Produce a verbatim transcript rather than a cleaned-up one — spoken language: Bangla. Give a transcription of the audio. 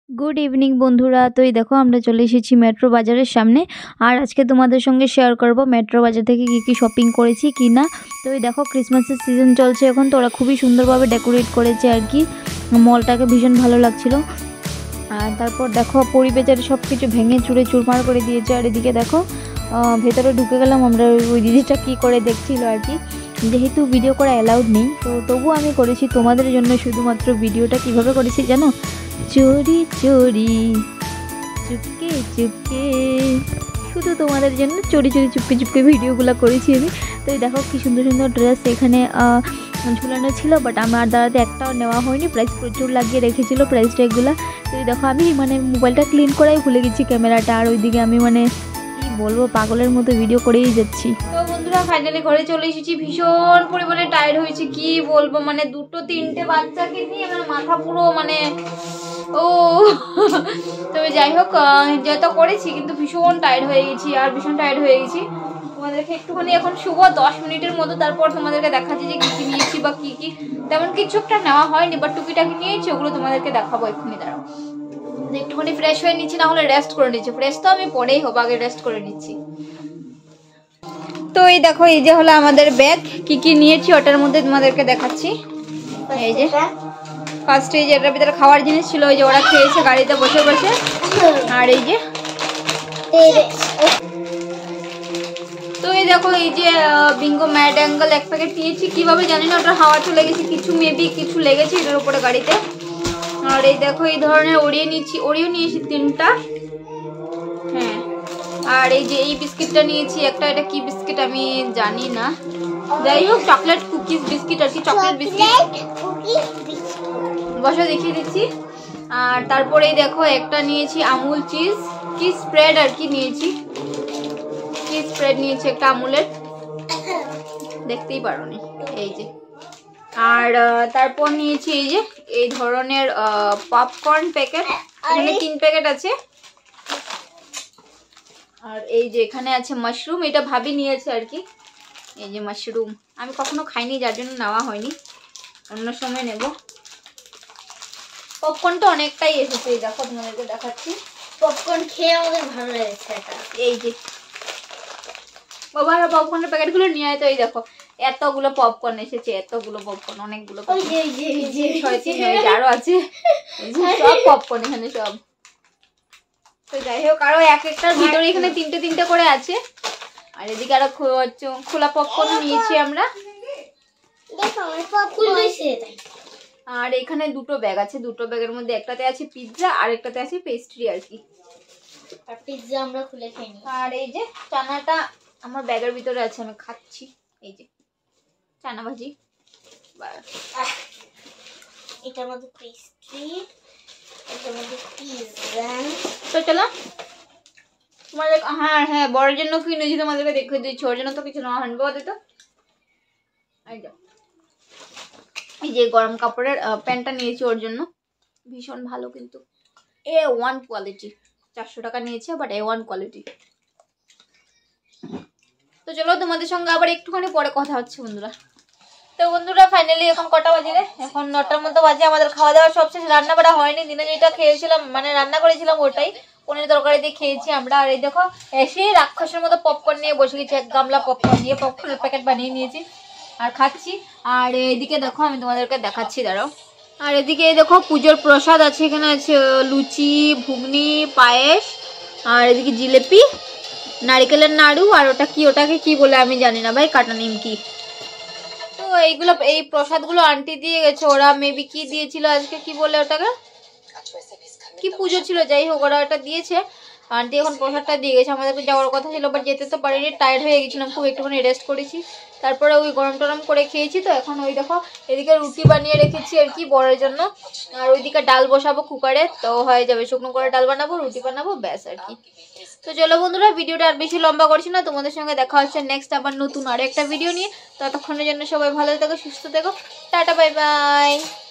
গুড ইভিনিং বন্ধুরা। তো এই দেখো আমরা চলে এসেছি মেট্রো বাজারের সামনে। আর আজকে তোমাদের সঙ্গে শেয়ার করব মেট্রো বাজার থেকে কী কী শপিং করেছি কি না। তো এই দেখো ক্রিসমাসের সিজন চলছে এখন, তো ওরা খুবই সুন্দরভাবে ডেকোরেট করেছে আর কি, মলটাকে ভীষণ ভালো লাগছিল। আর তারপর দেখো পরিবেশের সব কিছু ভেঙে চুরে চুরমার করে দিয়েছে। আর এদিকে দেখো ভেতরে ঢুকে গেলাম আমরা, ওই দিদিটা কী করে দেখছিল আর কি। যেহেতু ভিডিও করা অ্যালাউড নেই, তো তবু আমি করেছি তোমাদের জন্য। শুধুমাত্র ভিডিওটা কিভাবে করেছি জানো? চোরি চোরি চুপকে চুপকে, শুধু তোমাদের জন্য চোরি চোরি চুপকে চুপকে ভিডিওগুলো করেছি আমি। তো এই দেখো কি সুন্দর সুন্দর ড্রেস এখানে ঝুলানো ছিল, বাট আমার দ্বারাতে একটাও নেওয়া হয়নি। প্রাইস প্রচুর লাগিয়ে রেখেছিল প্রাইস ট্যাগগুলো। তো এই দেখো আমি মানে মোবাইলটা ক্লিন করাই ভুলে গেছি ক্যামেরাটা, আর ওইদিকে আমি মানে কি বলবো পাগলের মতো ভিডিও করেই যাচ্ছি। তো বন্ধুরা ফাইনালি ঘরে চলে এসেছি, ভীষণ পরিমাণে টায়ার্ড হয়েছি কি বলবো, মানে দুটো তিনটে বাচ্চাকে নিয়ে মানে মাথা পুরো মানে ও তবে যাই হোক যেটা করেছি, কিন্তু ভীষণ টায়ার্ড হয়ে গেছি আর ভীষণ টায়ার্ড হয়ে গেছি। তোমাদেরকে একটুখানি এখন শুভ দশ মিনিটের মতো, তারপর তোমাদেরকে দেখাচ্ছি যে কী কী নিয়েছি বা কী কী। তেমন কিছু একটা নেওয়া হয়নি, বাট টুকিটাকি নিয়েছি, ওগুলো তোমাদেরকে দেখাবো এক্ষুনি। দাঁড়াও একটুখানি ফ্রেশ হয়ে নিচ্ছি, না হলে রেস্ট করে নিচ্ছি। ফ্রেশ তো আমি পরেই হবো, আগে রেস্ট করে নিচ্ছি। তো এই দেখো এই যে হলো আমাদের ব্যাগ, কি কি নিয়েছি ওটার মধ্যে তোমাদেরকে দেখাচ্ছি। এই যে ফার্স্টে এই যে এটার ভিতরে খাওয়ার জিনিস ছিল, ওই যে ওরা খেয়েছে গাড়িতে বসে বসে। আর এই যে তো এই দেখো এই যে বিঙ্গো ম্যাড অ্যাঙ্গেল এক প্যাকেট নিয়েছি, কিভাবে জানি না, ওটা হাওয়া চলে গেছে কিছু, মেবি কিছু লেগেছে এটার উপরে গাড়িতে। আর এই দেখো এই ধরনের ওরিও নিয়েছি, ওরিও নিয়েছি তিনটা। হ্যাঁ, আর এই যে এই বিস্কিটটা নিয়েছি একটা, এটা কি বিস্কিট আমি জানি না, যাই হোক চকলেট কুকিজ বিস্কিট আর কি, চকলেট বিস্কিট বসে দেখিয়ে দিচ্ছি। আর তারপরে দেখো একটা নিয়েছি আমুল চিজ কি স্প্রেড আর কি নিয়েছি, কি স্প্রেড নিয়েছি একটা আমুলের, দেখতেই পারোনি এই যে। আর তারপর নিয়েছি এই যে এই ধরনের পপকর্ন প্যাকেট, এখানে তিন প্যাকেট আছে। আর এই যে এখানে আছে মাশরুম, এটা ভাবি নিয়েছে আর কি, এই যে মাশরুম আমি কখনো খাইনি যার জন্য নেওয়া হয়নি, অন্য সময় নেব। পপকর্নটা অনেকটাই এসেছে, এই দেখো তোমাদেরকে দেখাচ্ছি, পপকর্ন খেয়ে আমাদের ভালো লেগেছে এটা। এই যে বাবা পপকর্নের প্যাকেটগুলো নিয়ে আয়, তো এই দেখো এতগুলো পপকর্ন এসেছে, এতগুলো পপকর্ন, অনেকগুলো আরো আছে সব পপকর্ন এখানে সব। তো যাই হোক আরো এক একটার ভিতরে এখানে তিনটে তিনটে করে আছে। আর এদিকে আরো খোলা পপকর্ন নিয়েছি আমরা। আর এখানে দুটো ব্যাগ আছে, দুটো ব্যাগের মধ্যে একটাতে আছে পিৎজা আর একটাতে আছে পেস্ট্রি আর কি। আর পিৎজা আমরা খুলে খাইনি। আর এই যে চানাটা আমার ব্যাগের ভিতরে আছে, আমি খাচ্ছি। এই যে চানা ভাজি, এটার মধ্যে পেস্ট্রি, এটার মধ্যে পিৎজা। তো চলো তোমাদের, হ্যাঁ হ্যাঁ বড়ের জন্য কিনেছি, তোমাদেরকে দেখিয়ে দিচ্ছি, ওর জন্য তো কিছু নেওয়া হয়নি বাবা তো। এই যে এই যে গরম কাপড়ের প্যান্টটা নিয়েছি ওর জন্য, ভীষণ ভালো কিন্তু এ ওয়ান কোয়ালিটি, চারশো টাকা নিয়েছে বাট এ ওয়ান কোয়ালিটি। তো চলো তোমাদের সঙ্গে আবার একটুখানি পরে কথা হচ্ছে বন্ধুরা। তো বন্ধুরা ফাইনালি এখন কটা বাজে রে, এখন নটার মতো বাজে। আমাদের খাওয়া দাওয়া সব শেষ, রান্না বাড়া হয়নি, দিনে যেটা খেয়েছিলাম মানে রান্না করেছিলাম ওটাই, পনির তরকারি দিয়ে খেয়েছি আমরা। আর এই দেখো এসে রাক্ষসের মতো পপকর্ন নিয়ে বসে গেছি, এক গামলা পপকর্ন নিয়ে পপকর্নের প্যাকেট বানিয়ে নিয়েছি আর খাচ্ছি। আর এদিকে দেখো আমি তোমাদেরকে দেখাচ্ছি, দাঁড়াও। আর এদিকে দেখো পুজোর প্রসাদ আছে, এখানে আছে লুচি, ঘুগনি, পায়েস, আর এদিকে জিলেপি, নারকেলের নাড়ু, আর ওটা কি, ওটাকে কি বলে আমি জানি না ভাই, কাটা নিমকি। তো এইগুলো এই প্রসাদগুলো আন্টি দিয়ে গেছে, ওরা মেবি কি দিয়েছিল আজকে, কি বলে ওটাকে, কি পুজো ছিল, যাই হোক ওরা ওটা দিয়েছে। আন্টি এখন প্রসাদটা দিয়ে গেছে, আমাদেরকে যাওয়ার কথা ছিল বাট যেতে তো পারিনি, টায়ার্ড হয়ে গেছিলাম খুব, একটুখানি রেস্ট করেছি, তারপরে ওই গরম টরম করে খেয়েছি। তো এখন ওই দেখো এদিকে রুটি বানিয়ে রেখেছি আর কি বড়ের জন্য, আর ওইদিকে ডাল বসাবো কুকারে, তো হয়ে যাবে, শুকনো করে ডাল বানাবো, রুটি বানাবো, ব্যাস আর কি। তো চলো বন্ধুরা ভিডিওটা আর বেশি লম্বা করছি না, তোমাদের সঙ্গে দেখা হচ্ছে নেক্সট আবার নতুন আরো একটা ভিডিও নিয়ে। ততক্ষণের জন্য সবাই ভালো থেকো, সুস্থ থেকো, টাটা বাই বাই।